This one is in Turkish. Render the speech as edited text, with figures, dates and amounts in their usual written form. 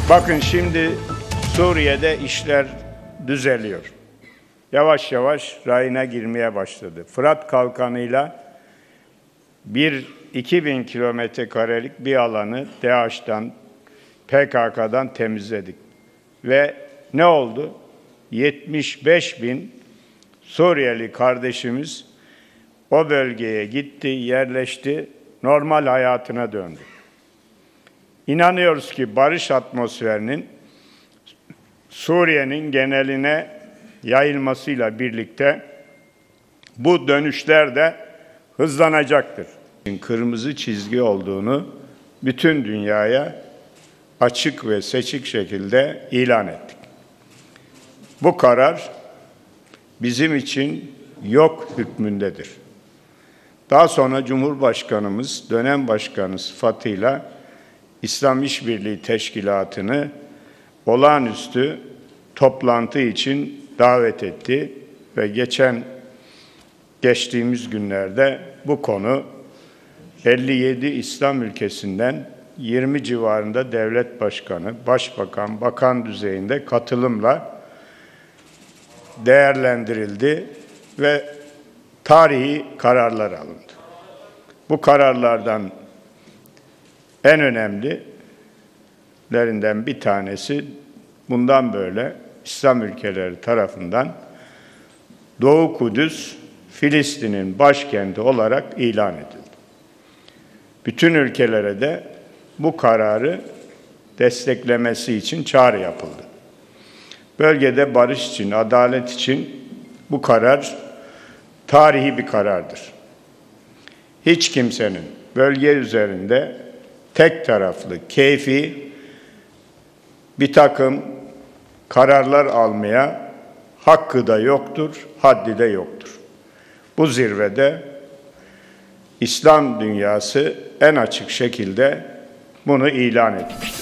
Bakın şimdi Suriye'de işler düzeliyor. Yavaş yavaş rayına girmeye başladı. Fırat Kalkanı'yla 2000 kilometre karelik bir alanı DAEŞ'ten, PKK'dan temizledik. Ve ne oldu? 75 bin Suriyeli kardeşimiz o bölgeye gitti, yerleşti, normal hayatına döndü. İnanıyoruz ki barış atmosferinin Suriye'nin geneline yayılmasıyla birlikte bu dönüşler de hızlanacaktır. Kırmızı çizgi olduğunu bütün dünyaya açık ve seçik şekilde ilan ettik. Bu karar bizim için yok hükmündedir. Daha sonra Cumhurbaşkanımız, dönem başkanı sıfatıyla İslam İşbirliği Teşkilatı'nı olağanüstü toplantı için davet etti ve geçtiğimiz günlerde bu konu 57 İslam ülkesinden 20 civarında devlet başkanı, başbakan, bakan düzeyinde katılımla değerlendirildi ve tarihi kararlar alındı. Bu kararlardan en önemlilerinden bir tanesi bundan böyle İslam ülkeleri tarafından Doğu Kudüs, Filistin'in başkenti olarak ilan edildi. Bütün ülkelere de bu kararı desteklemesi için çağrı yapıldı. Bölgede barış için, adalet için bu karar tarihi bir karardır. Hiç kimsenin bölge üzerinde tek taraflı, keyfi bir takım kararlar almaya hakkı da yoktur, haddi de yoktur. Bu zirvede İslam dünyası en açık şekilde bunu ilan etmiştir.